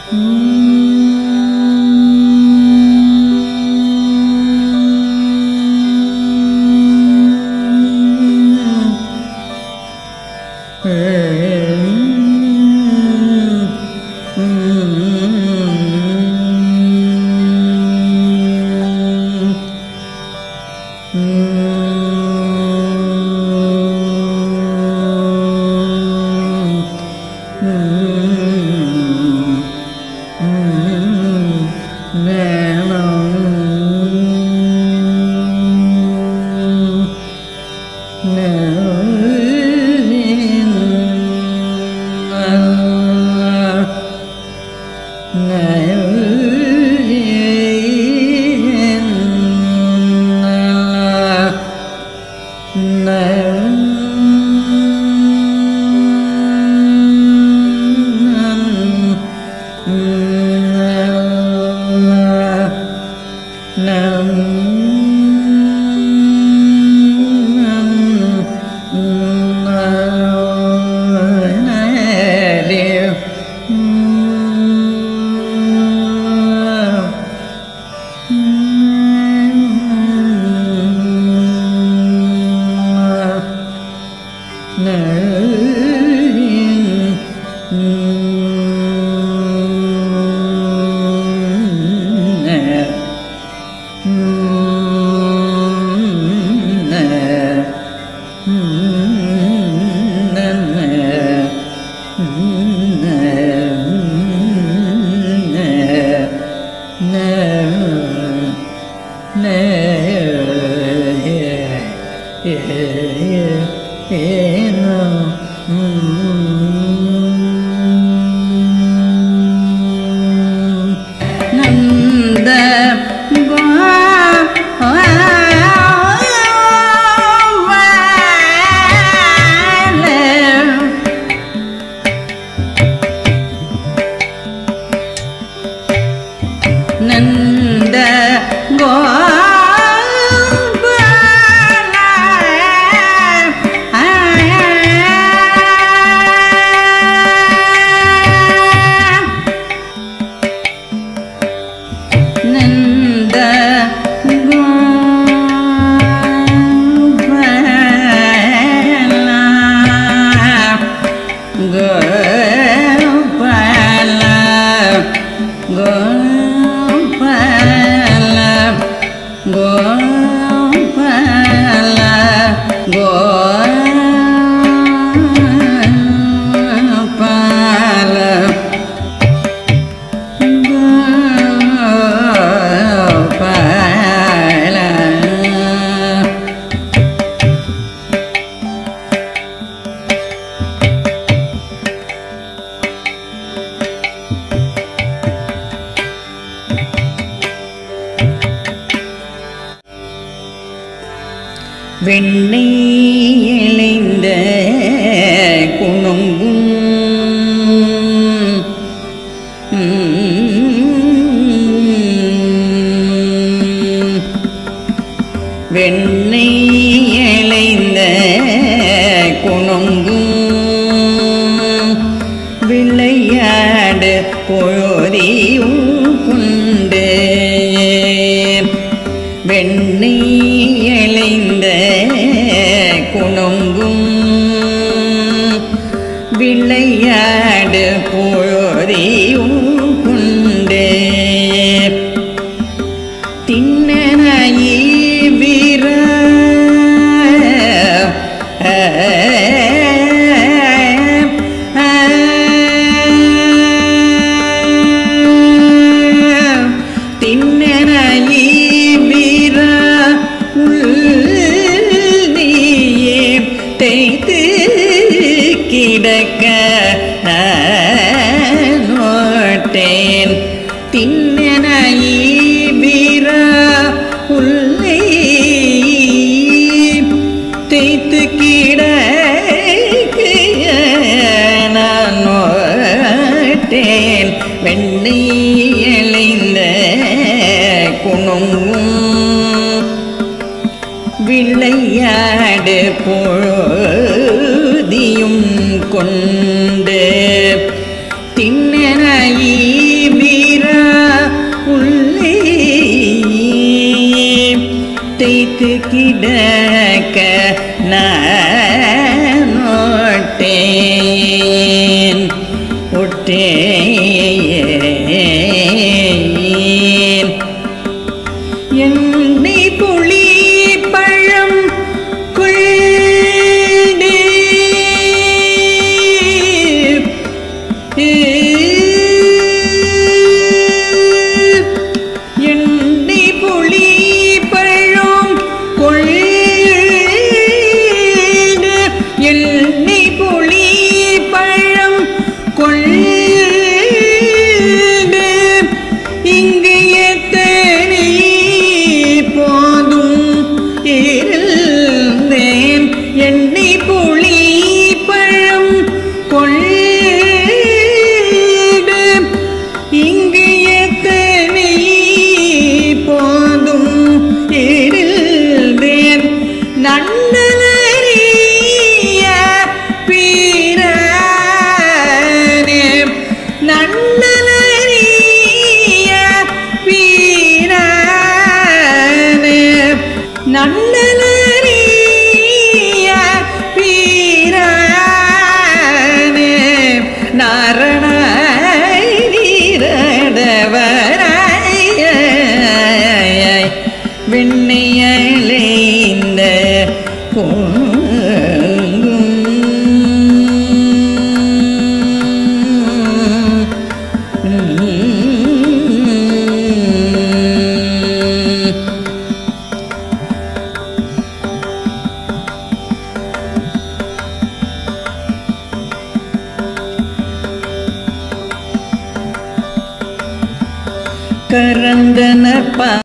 வெண்ணை இழைந்த குணங்கும் வெண்ணை இழைந்த குணங்கும் விளையாடு பொழுதியும் கொண்டு வெண்ணை இழைந்த குணங்கும் விளையாடு பொழுதியும் கொண்டு திண்ணனாயி வீர திண்ணனாயி வீர நீயே தேய்த்து கிடக்க நோட்டேன் திண்ணனாயி வீர உள்ளே தேய்த்து கிடக்க நான் நோட்டேன் வெண்ணை இழைந்த குணங்கும் விளையாடு பொழுதியும் கொண்டு திண்ணனாயி தேய்த்து கிடக்க நான் ஒட்டேன் எண்ணெய் புளி பழம் கொண்டு எண்ணெய் புளி பழம் கொண்டு எண்ணெய் புளி பழம் கொண்டு இங்கு எத்தனை போதும் இருந்தேன் எண்ணெய் புளி பழம் கொண்டு இங்கு எத்தனை போதும் இருந்தேன் நன்னலறிய பீரனே நன்னலறிய பீரனே நன்னலறிய பீரனே நாரணீரடவராய வெண்ணையலைந்த கரந்தன